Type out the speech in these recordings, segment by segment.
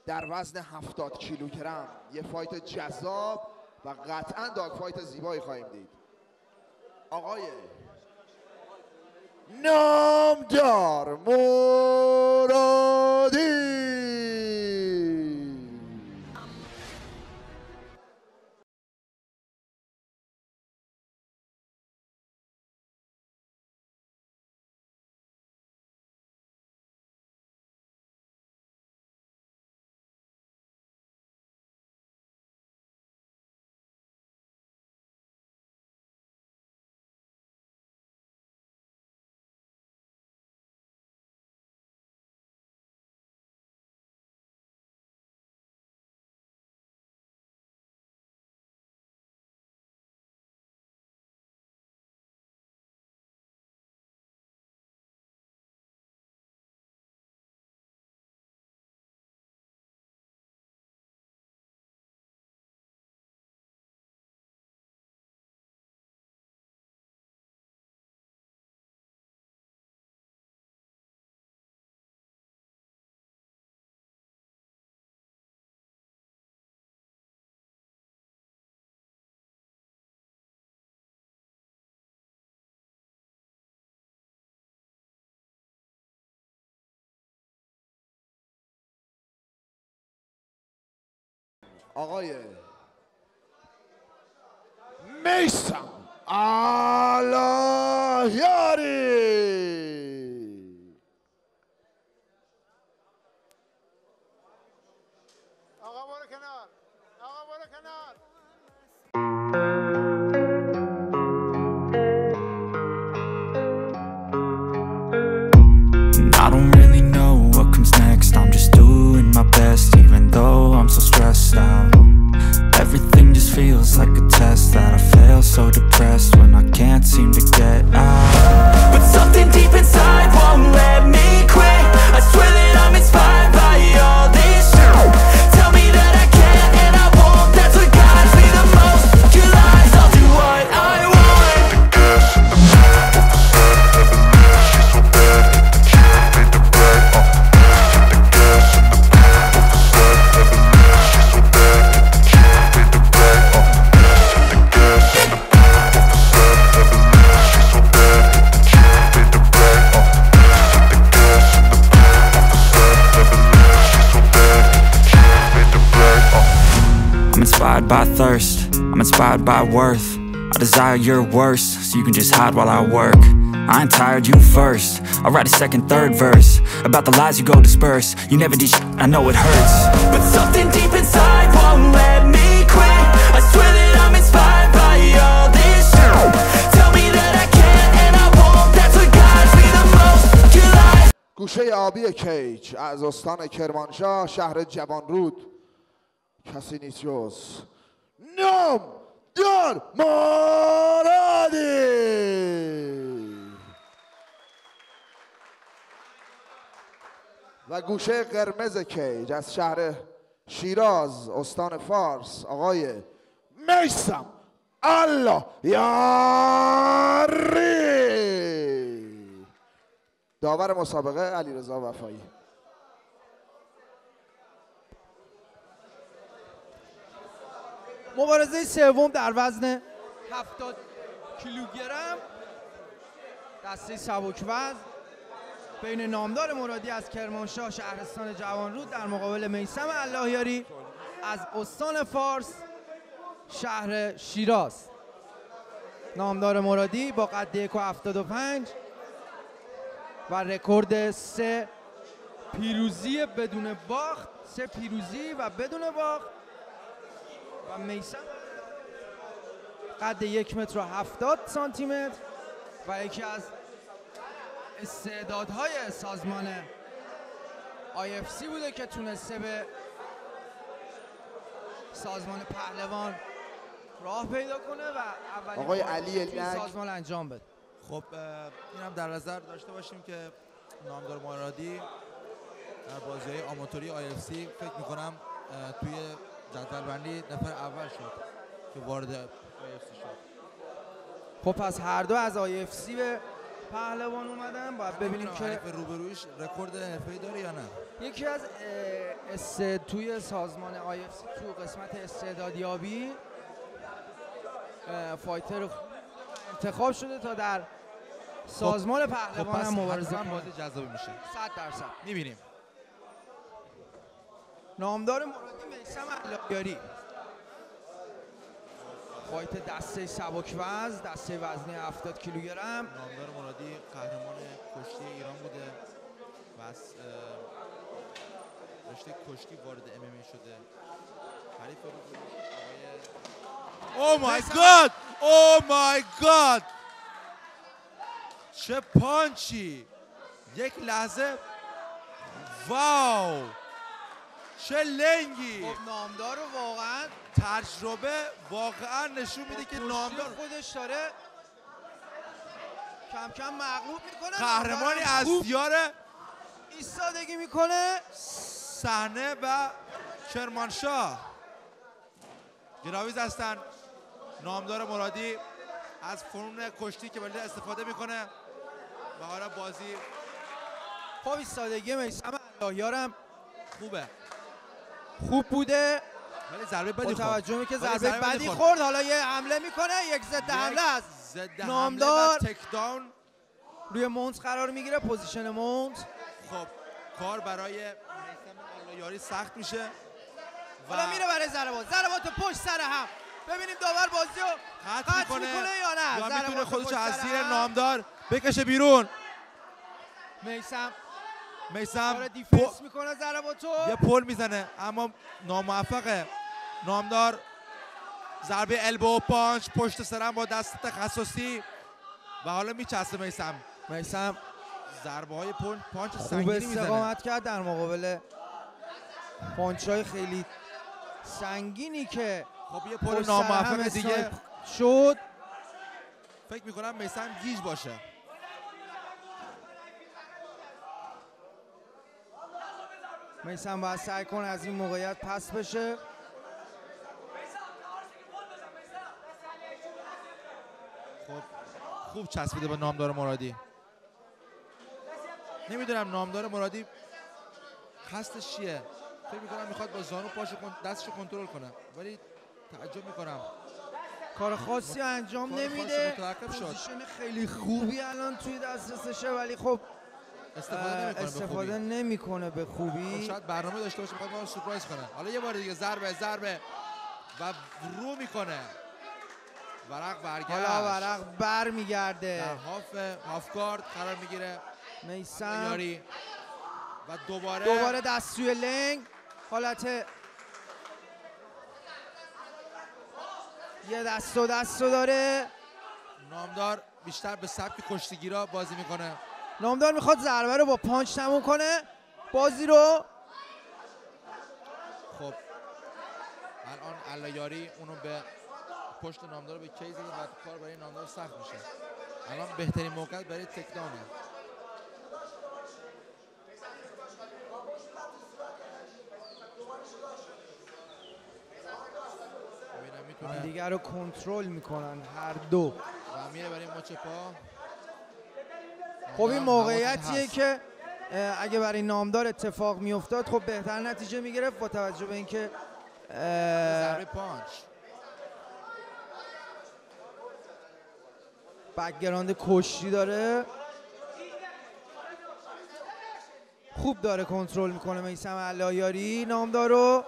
در وزن 70 کیلوگرم. یه فایت جذاب و قطعا داگ فایت زیبایی خواهیم دید. آقای نامدار مرادی. آقای میثم اللهیاری. آقا برو کنار، آقا برو کنار. I don't really know what comes next. I'm just doing my best, even though I'm so stressed out. Everything just feels like a test that I fail, so depressed when I can't seem to get out. But something deep inside won't let me quit. I swear that I'm inspired by all this shit. Tell me that I can't and I won't. That's what guides me the most. Your lies, I'll do what I want. The gas in the back of the sun, never leaves. She's so bad, the can't make the break. The gas in the back of the sun, never leaves. She's so bad, the can't make the break. The gas in the back of the sun, never leaves. She's so bad, the can't make the break. The gas in the back of the sun, never leaves. She's so bad, the can't make the break. I'm inspired by thirst, I'm inspired by worth. I desire your worst, so you can just hide while I work. I ain't tired, you first. I'll write a second, third verse about the lies you go disperse. You never did shit, I know it hurts. But something deep inside won't let me quit. I swear that I'm inspired by all this shit. Tell me that I can't and I won't. That's what guides me the most. Your lies. گوشه آبی کیج از استان کرمانشاه، شهر جوانرود، کسی نیست جز نامدار مرادی. و گوشه قرمز کیج از شهر شیراز، استان فارس، آقای میثم اللهیاری. داور مسابقه علیرضا وفایی. مبارزه سوم در وزن 70 کیلوگرم دسته سبک‌وزن بین نامدار مرادی از کرمانشاه شهرستان جوانرود در مقابل میثم اللهیاری از استان فارس شهر شیراز. نامدار مرادی با قد 1.75 و رکورد 3 پیروزی بدون باخت، 3 پیروزی و بدون باخت. و میثم قد 1 متر و 70 سانتی متر و یکی از استعدادهای سازمان IFC بوده که تونسته به سازمان پهلوان راه پیدا کنه و اولین آقای علی النگ سازمان انجام بده. خب اینم در نظر داشته باشیم که نامدار مرادی در بازی‌های آماتوری IFC فکر می‌کنم توی جدولبندی نفر اول شد که وارد IFC شد. خب پس هر دو از IFC به پهلوان اومدن، باید ببینیم که حریف روبرویش رکورد حرفه‌ای داره یا نه. یکی از توی سازمان IFC تو قسمت استعدادیابی فایتر انتخاب شده تا در سازمان پهلوان هم مبارزه کنه. بازی جذابی میشه 100%. میبینیم. نامدار مرادی میثم علایاری، فایت دسته سبک وزن، دسته وزنی 70 کیلوگرم. نامدار مرادی قهرمان کشتی ایران بوده و از رشته کشتی وارد MMA شده. حریف آقای او مای گاد، او مای گاد، چه پانچی! یک لحظه واو، چه لنگی! خب نامدار رو واقعا تجربه واقعا نشون میده که نامدار خودش داره کم کم مغلوب میکنه. قهرمانی از دیار ایستادگی میکنه. صحنه و کرمانشاه گراویز هستن. نامدار مرادی از فنون کشتی که ولی استفاده میکنه و حالا بازی خب ایستادگی میثم علایاری خوبه، خوب بوده، ولی ضربه بدی با خورد. توجه که ولی ضربه بدی خورد. حالا یه حمله میکنه، یک ضد حمله است. ضد نامدار حمله و تک داون روی مونت قرار میگیره، پوزیشن مونت. خب کار برای میثم علایاری سخت میشه حالا میره برای ضربات پشت سر هم. ببینیم داور بازی رو قطع میکنه یا نه. یا میتونه ضربات خودش پشت از سر زیر هم. نامدار بکشه بیرون. میثم داره میثم دیفنس میکنه ضرباتو. یه پل میزنه اما ناموفقه. نامدار ضربه البو پانچ پشت سرم با دست تخصصی و حالا میچسته میثم ضربه های پانچ خوب سنگینی میزنه. استقامت کرد در مقابل پانچ های خیلی سنگینی که خب یه پل ناموفق دیگه شد. فکر میکنم میثم گیج باشه. میثم باید سعی کنه از این موقعیت پس بشه. خب خوب چسبیده به نامدار مرادی. نمیدونم نامدار مرادی قصدش چیه. فکر میکنم میخواد با زانو پاشو دستشو کنترل کنه، ولی تعجب میکنم کار خاصی انجام کار خاصی نمیده. متوقف شد. پوزیشن خیلی خوبی الان توی دسترسشه ولی خب استفاده نمیکنه به خوبی. شاید برنامه داشته باشه میخواد ما رو سورپرایز کنه. حالا یه بار دیگه ضربه و رو میکنه. ورق برگشت. حالا ورق بر میگرده. در هاف گارد قرار میگیره میثم و دوباره دست توی لنگ. حالت یه دست داره. نامدار بیشتر به سبک کشتیگیرا بازی میکنه. نامدار میخواد ضربه رو با پانچ تموم کنه بازی رو. خب الان علایاری اونو به پشت نامدار به کی زده و کار برای نامدار سخت میشه. الان بهترین موقع برای تکداونه. دیگر رو کنترل میکنن هر دو و میره برای مچ پا. خب این موقعیتیه که اگه برای نامدار اتفاق میافتاد خب بهتر نتیجه میگرفت با توجه به اینکه ضربه پانچ بک‌گراند کشتی داره. خوب داره کنترل میکنه میثم علایاری نامدار رو.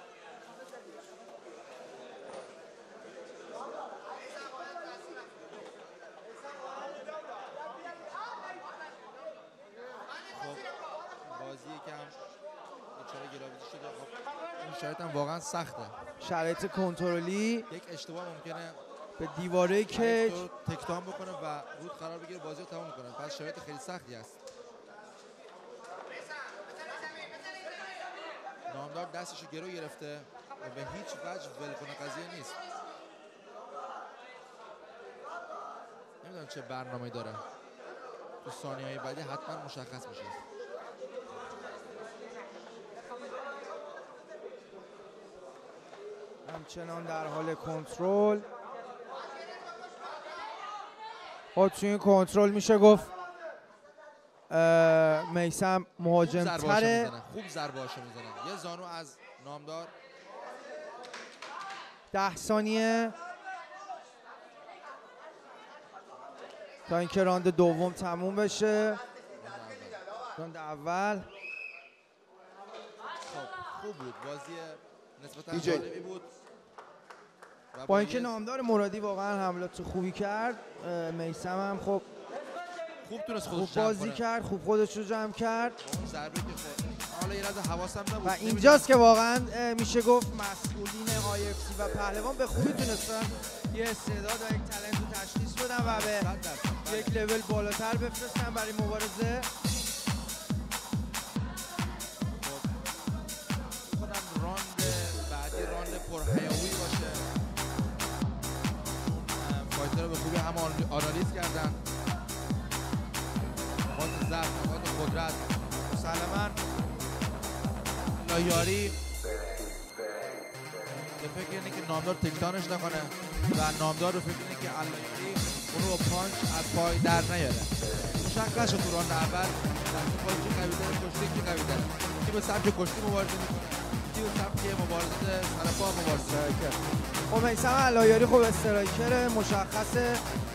شرایط هم واقعا سخته. شرایط کنترلی. یک اشتباه ممکنه به دیواره کج تکتام بکنه و رود قرار بگیره بازی رو تمام کنه. پس شرایط خیلی سختی است. نامدار دستشو گرو گرفته و به هیچ وجه ولکنه قضیه نیست. نمیدونم چه برنامه‌ای داره. تو ثانیه‌های بعدی حتما مشخص میشه. همچنان در حال کنترل. خب توی این کنترل میشه گفت میثم مهاجم تره. خوب ضربهاشو میزنه. یه زانو از نامدار. 10 ثانیه تا اینکه راند دوم تموم بشه. راند اول خب خوب بود، بازی نسبتا دیجی. جالبی بود. با اینکه نامدار مرادی واقعا حملات خوبی کرد، میثم هم خب خوب تونست خوب خودش جمع بازی کنه. کرد، خوب خودش رو جمع کرد اون ضربه که خود حالا یه لحظه حواسم نبود. و اینجاست که واقعا میشه گفت مسئولین IFC و پهلوان به خوبی تونستن یه استعداد و یک تالنت رو تشخیص بدن و به یک لول بالاتر بفرستن برای مبارزه. کنم راند بعدی راند پرهیاهویی باشه. فایتر رو به خوبی هم آنالیز کردن. نقاط ضعف، نقاط قدرت. مسلماً لایاری به فکر اینه که نامدار تکتانش نکنه و نامدار به فکر اینه که لایاری اون رو پانچ از پای در نیاره. مشخص شد تو راند اول دست پای کی قوی داره، کشتی کی قوی داره. کی به سمت کشتی مبارزه میکنه، کی به سمت مبارزه سر پا مبارزه کرد. خب میثم لایاری خب استرایکر مشخصه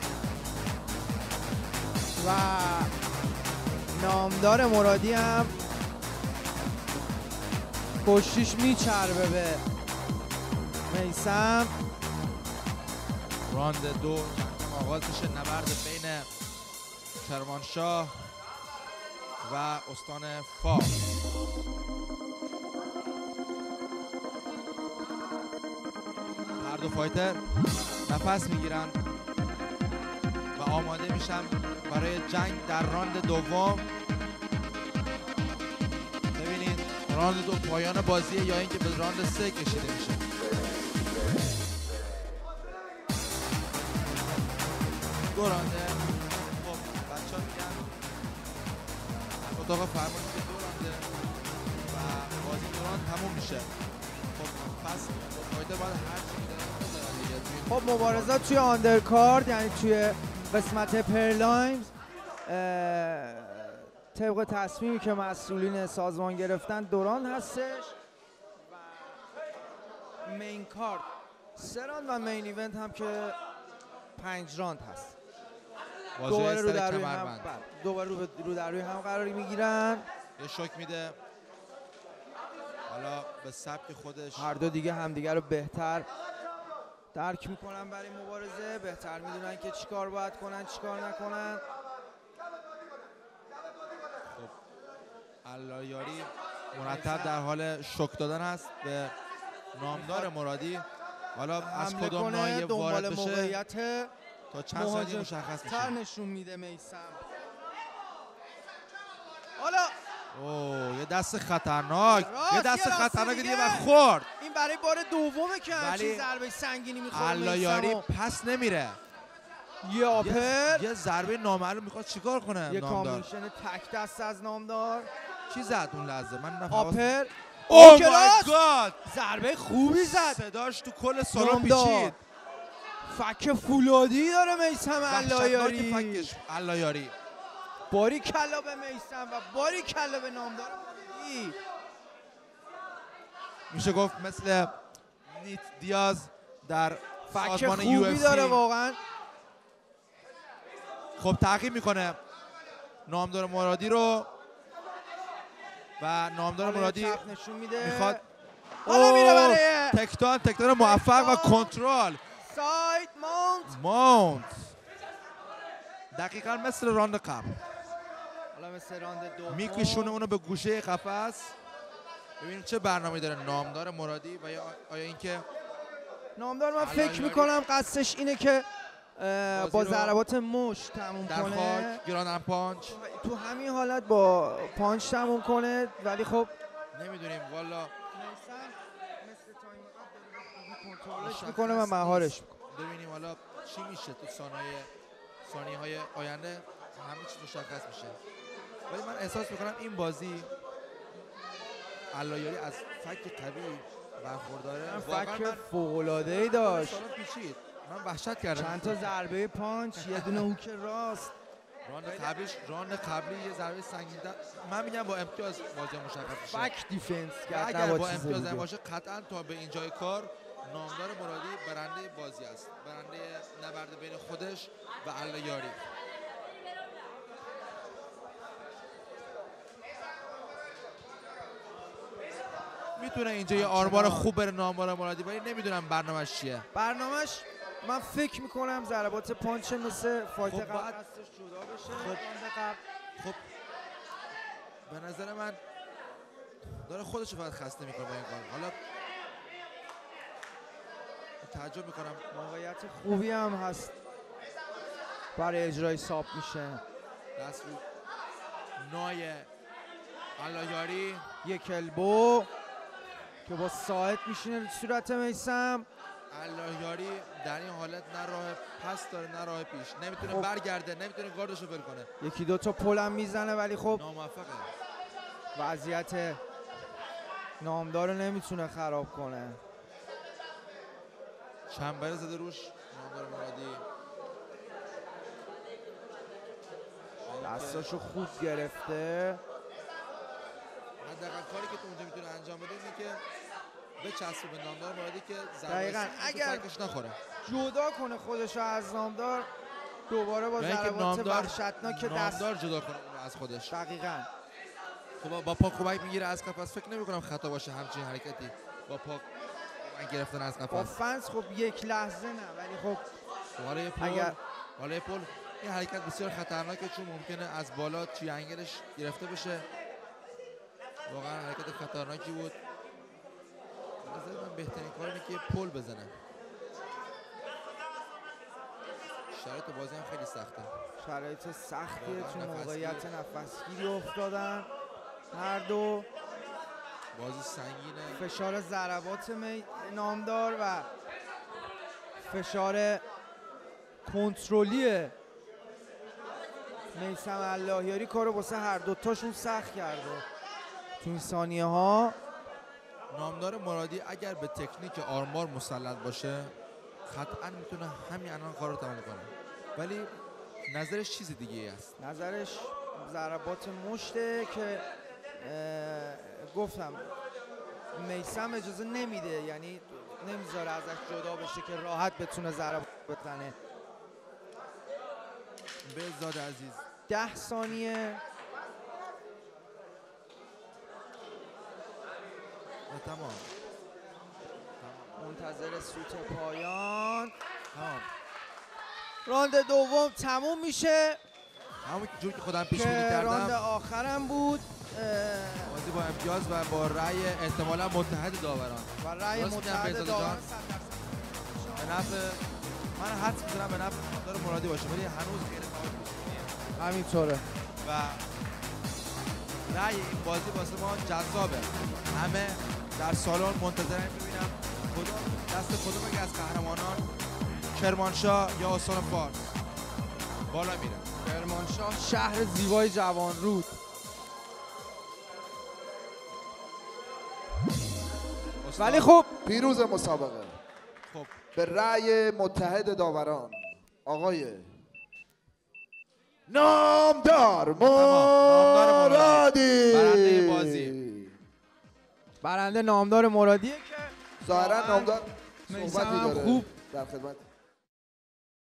و نامدار مرادی هم پشتیش میچربه به میثم. راند دو آغاز میشه، نبرد بین کرمانشاه و استان فا. هر دو فایتر نفس میگیرن و آماده میشن برای جنگ در راند دوم. ببینید راند دو پایان بازیه یا اینکه به راند 3 کشیده میشه. دو رانده. خب بچه ها میگن اتاق فرمانی که 2 رانده و بازی 2 راند تموم میشه. خب پس فایتر باید هر چی میدارن. خب مبارزات توی آندرکارد یعنی توی قسمت پرلاینز طبق تصمیمی که مسئولین سازمان گرفتن 2 راند هستش و مین کارد 3 راند و مین ایونت هم که 5 راند هست. دوباره رو در روی هم دوباره رو در روی هم قراری میگیرن. یه شوک میده. حالا به سبک خودش هر دو دیگه همدیگه رو بهتر درک میکنن برای مبارزه، بهتر میدونن که چیکار باید کنن چیکار نکنن. خب لایاری مرتب در حال شوک دادن است به نامدار مرادی. حالا از کدوم ناحیه وارد بشه موقعیت تا چند ثانیه مشخص میشه. نشون میده میثم. حالا اوه یه دست خطرناک، یه دست خطرناک دیگه و خورد. این برای بار دومه که همچین ضربه سنگینی میخوره لایاری پس نمیره. یه آپر، یه ضربه نامعلوم میخواد چیکار کنه یه نامدار. کامبینیشن تک دست از نامدار. چی زد اون لحظه؟ من نفهم. آپر. اوه مای گاد، ضربه خوبی زد. صداش تو کل سالن پیچید. فک فولادی داره میثم لایاری. فکش لایاری. باری کلا به میثم و باری کلا به نامدار مرادی. میشه گفت مثل نیت دیاز در فک سازمان خوبی UFC داره واقعا. خب تعقیب میکنه نامدار مرادی رو و نامدار مرادی نشون میده میخواد حالا میره برای تکتان موفق و کنترل ساید ماونت. دقیقا مثل راند قبل. حالا مثل راند دوم میکشونه اونو به گوشه قفس. ببینیم چه برنامه‌ای داره نامدار مرادی و یا آیا اینکه نامدار من فکر میکنم قصدش اینه که با ضربات مشت تموم در کنه، خاک گران پانچ تو همین حالت با پانچ تموم کنه. ولی خب نمیدونیم والا مثل تایم قبل کنترلش میکنه و مهارش میکنه. ببینیم حالا چی میشه تو ثانیه های آینده. همه چیز مشخص میشه. ولی من احساس میکنم این بازی لایاری از فک قوی برخورداره. فک فوق‌العاده‌ای داشت. پیچید. من وحشت کردم. چند تا ضربه پانچ، یه دونه هوک راست. راند قبلی یه ضربه سنگین. من میگم با امتیاز بازی مشخص میشه. بک دیفنس کرد. اگر با امتیاز باشه قطعا تا به اینجای کار نامدار مرادی برنده بازی است. برنده نبرد بین خودش و اللهیاری. میتونه اینجا یه آرمار خوب بره نامدار مرادی، ولی نمیدونم برنامه‌اش چیه. برنامه‌اش من فکر میکنم ضربات پانچ مثل فایت خب قبل هستش جدا بشه. خب به نظر من داره خودش رو فقط خسته میکنه با این کار. حالا تعجب میکنم. موقعیت خوبی هم هست برای اجرای ساب میشه. دست رو نای اللهیاری، یک البو که با ساعد میشینه صورت میسم. اللهیاری در این حالت نه راه پس داره نه راه پیش، نمیتونه خب. برگرده، نمیتونه گاردش رو ول کنه. یکی دو تا پل هم میزنه ولی خب ناموفقه. وضعیت نامدار رو نمیتونه خراب کنه. چنبره زده روش نامدار مرادی. دستاشو خوب گرفته. حداقل کاری که تو اونجا میتونه انجام بده اینه که بچسبه به نامدار مرادی که دقیقاً اگر فرقش نخوره. جدا کنه خودش از نامدار دوباره با ضربات وحشتناک دست نامدار جدا کنه اونو از خودش. دقیقاً. خب با پا کمک میگیره از قفس، فکر نمی کنم خطا باشه همچین حرکتی با پا گرفتن از با قفس. فنس خب یک لحظه نه، ولی خب بالای پل این حرکت بسیار خطرناکه چون ممکنه از بالا توی انگلش گرفته بشه. واقعا حرکت خطرناکی بود. به نظر من بهترین کار اینه که پل بزنه. شرایط بازی هم خیلی سخته. شرایط سختیه چون موقعیت نفسگیری افتادن هر دو. بازی سنگینه. فشار ضربات نامدار و فشار کنترلی میثم اللهیاری کارو واسه هر دوتاشون سخت کرده تو این ثانیه ها. نامدار مرادی اگر به تکنیک آرمار مسلط باشه قطعا میتونه همین الان کار رو تمام کنه، ولی نظرش چیز دیگه است. نظرش ضربات مشته که گفتم میثم اجازه نمیده، یعنی نمیذاره ازش جدا بشه که راحت بتونه ضربات بزنه. بهزاد عزیز 10 ثانیه تمام. منتظر سوت پایان. تمام. راند دوم تموم میشه همون جور که خودم پیش که بینی راند کردم آخرم بود. بازی با امتیاز و با رأی احتمالا متحد داوران و رأی درست میگم متحد بهزاد داوران جان؟ به نفع من حدس می‌زنم به نفع نامدار مرادی باشه، ولی هنوز غیر قابل همینطوره و رأی این بازی واسه ما جذابه. همه در سالن منتظرم ببینم کدوم دست کدوم یکی از قهرمانان کرمانشاه یا استان فارس بالا میره. کرمانشاه شهر زیبای جوانرود. ولی خب پیروز مسابقه خب به رأی متحد داوران آقای نامدار مرادی برنده بازی. برنده نامدار مرادیه که ظاهرا نامدار میثم صحبتی هم داره خوب در خدمت